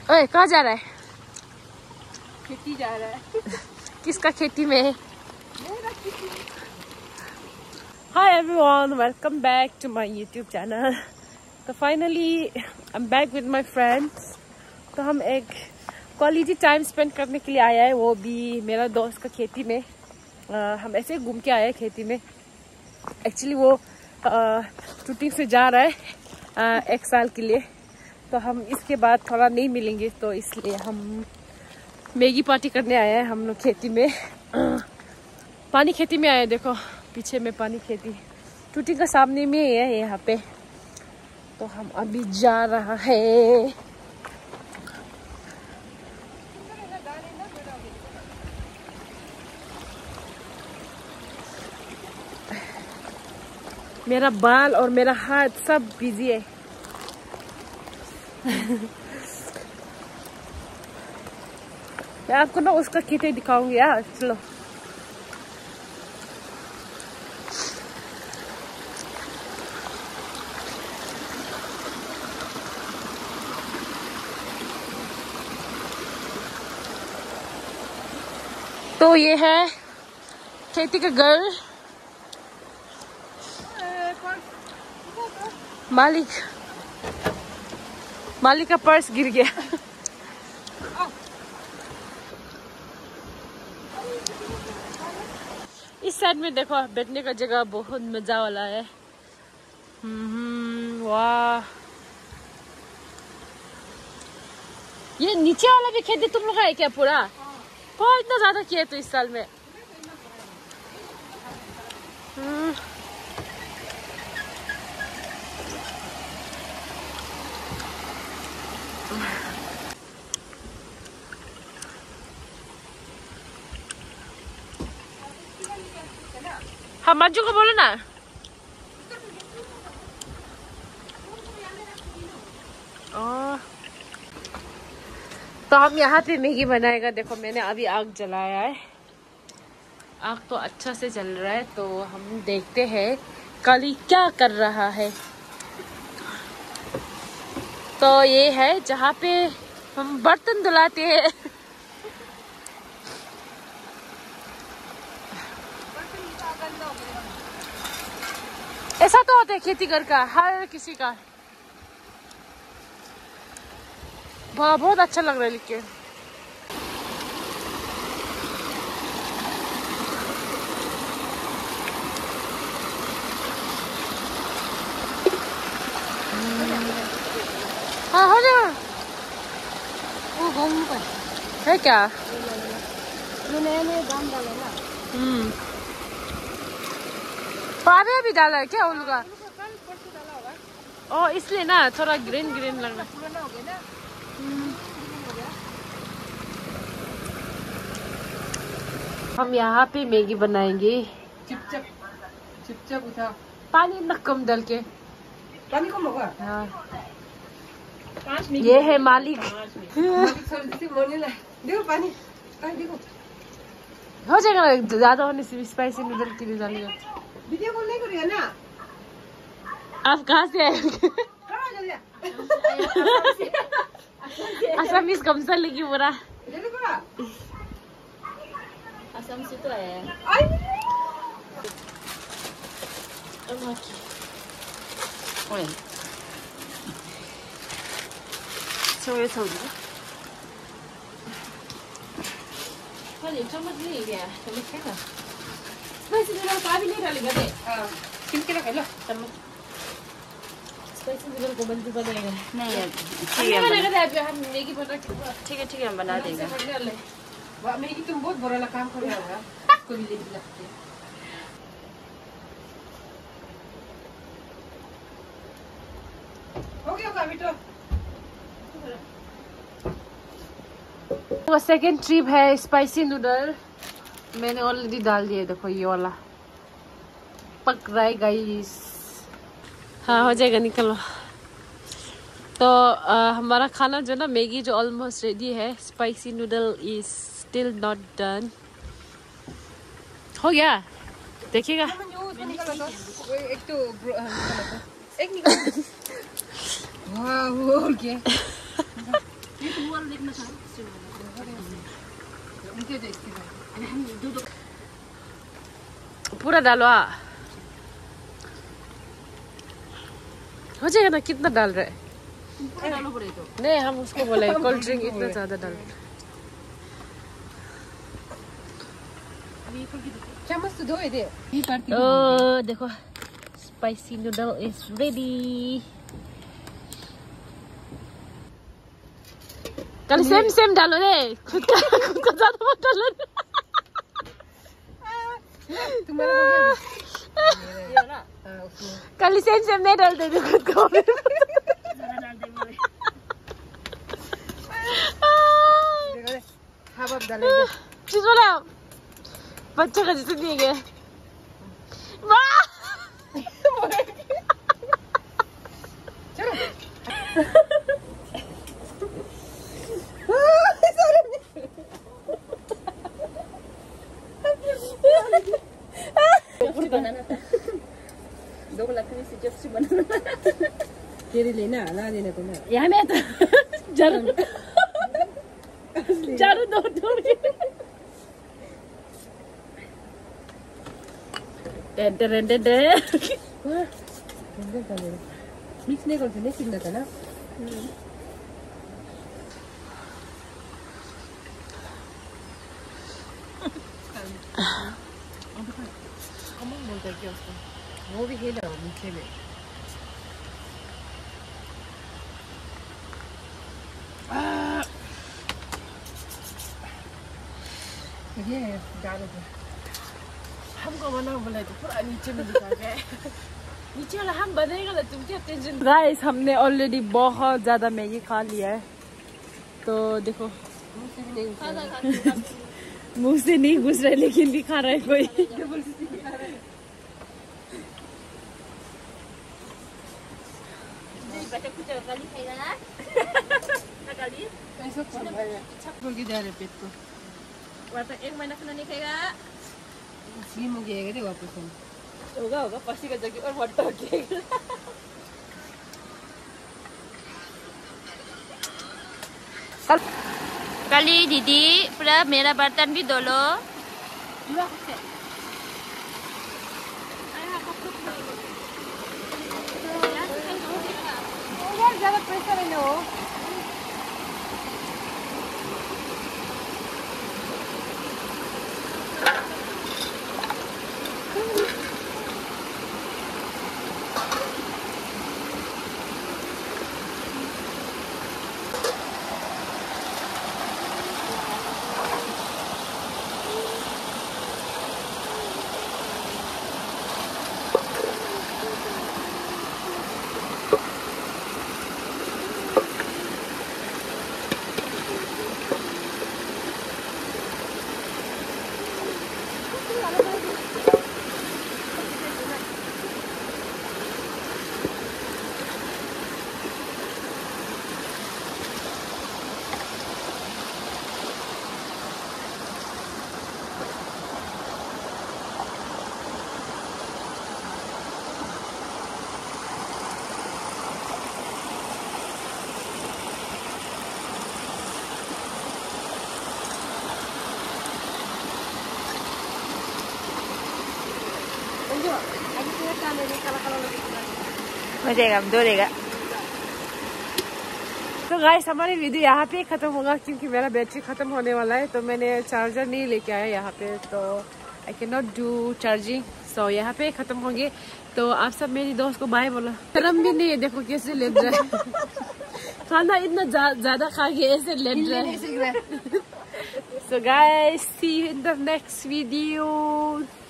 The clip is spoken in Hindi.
ओए कहाँ जा रहा है? खेती जा रहा है। किसका खेती में? Hi everyone, welcome back to my YouTube channel. तो finally I'm back with my friends. तो हम एक क्वालिटी टाइम स्पेंड करने के लिए आया है, वो भी मेरा दोस्त का खेती में। हम ऐसे घूम के आए हैं खेती में। एक्चुअली वो शूटिंग से जा रहा है 1 साल के लिए, तो हम इसके बाद थोड़ा नहीं मिलेंगे, तो इसलिए हम मैगी पार्टी करने आए हैं हम लोग खेती में। पानी खेती में आए हैं, देखो पीछे में पानी खेती शूटिंग का सामने में ही है यहाँ पे। तो हम अभी जा रहा है। मेरा बाल और मेरा हाथ सब बिजी है। मैं आपको ना उसका खेती दिखाऊंगी यार, चलो। तो ये है खेती का घर। मालिक का पर्स गिर गया। इस साइड में देखो बैठने का जगह बहुत मजा वाला है। वाह, ये नीचे वाला भी खेती तुम लोग का है क्या पूरा? बहुत इतना ज्यादा किया तो इस साल में। हाँ मंजू को बोलो ना। तो हम यहाँ पे मैगी बनाएगा। देखो मैंने अभी आग जलाया है, आग तो अच्छा से जल रहा है। तो हम देखते हैं काली क्या कर रहा है। तो ये है जहाँ पे हम बर्तन धुलाते हैं। ऐसा तो होता है खेती घर का हर किसी का। बहुत अच्छा लग रहा है लिख के। हाँ हो जाएगा। है क्या? पानी भी डाला है क्या उनका? ओ इसलिए ना थोड़ा ग्रीन ग्रीन लग रहा है। हम यहाँ पे मैगी बनाएंगे। चिपचिप उठा पानी न कम डाल के। पानी कम होगा। हाँ ये है मालिक। देखो पानी देखो हो जाएगा, ज्यादा होने से स्पाइसी नूडल के लिए डालिएगा। वीडियो कॉल नहीं करिएगा ना? आप कहाँ से आए? असम कम सा लेगी पूरा। असम से तो आया है। 소유 소주. 아니 चम्मच नहीं है, चम्मच है ना? स्पाइसी नूडल का भी नहीं डालेगा दे। हाँ, किनके रख लो चम्मच। स्पाइसी नूडल को बंद बनाएगा। नहीं है, ठीक है बनाएगा दे। हम मैगी बना के ठीक है हम बना देंगे। वाह मैगी तुम बहुत बड़ा काम कर रहे हो। इसको भी ले लगते हैं। हो गया बेटा। सेकेंड ट्रिप है स्पाइसी नूडल। मैंने ऑलरेडी डाल दिया, देखो ये वाला पक रहा है गाइस। हाँ हो जाएगा, निकलो। तो हमारा खाना जो ना मैगी जो ऑलमोस्ट रेडी है। Spicy noodle is still not done. हो गया, देखिएगा। एक तो एक निकल। वाह देखना था उनके पूरा डालो। हो जाएगा ना? कितना डाल रहे? डालो पड़े तो नहीं, हम उसको बोले कोल्ड ड्रिंक इतना ज्यादा डाल। चम्मच तो दो दे। ओ देखो, स्पाइसी नूडल इज रेडी। कल सेम डालो रे, खुद का ज्यादा मत डालो। तुम्हारा हो गया ये ना? कल सेम नहीं डालते थे खुद को। अब डालेंगे। चीज बोला बच्चा का जैसे दिए गए। वाह चलो बनाना था। 2 लकड़ी से जब से बनाना तेरे लेना ला देना तुम्हें यहाँ में तो जारू दो मिक्स नहीं करते, नहीं सीखना था ना। बोलता है क्या उसको? वो भी है ना नीचे में। ये डालो तो हमको बना बोला तो पूरा नीचे में दिखा गया। नीचे वाला हम बनेगा ना, तुम क्या टेंशन। गाइस, हमने ऑलरेडी बहुत ज्यादा मैगी खा लिया है, तो देखो मुंह से नहीं घुस रहा है लेकिन भी खा रहा है कोई। जा रहे पेट को। एक महीना खाना नहीं खाएगा, स्लिम हो जाएगा रे वापस हम। होगा पसी का जगह और मोटा हो जाएगा। कली दीदी पूरा मेरा बर्तन भी धो लो। ज्यादा प्रेशर है ना वो। हो जाएगा, धो देगा। तो गाइस, हमारी वीडियो यहाँ पे खत्म होगा क्योंकि मेरा बैटरी खत्म होने वाला है, तो मैंने चार्जर नहीं लेके आया यहाँ पे, तो I can not do charging. So यहाँ पे खत्म होंगे। तो आप सब मेरी दोस्त को बाय बोलो। शर्म भी नहीं है, देखो कैसे लेट रहा है। खाना इतना ज्यादा खा के ऐसे लेट रहा है। So guys, see you in the next video.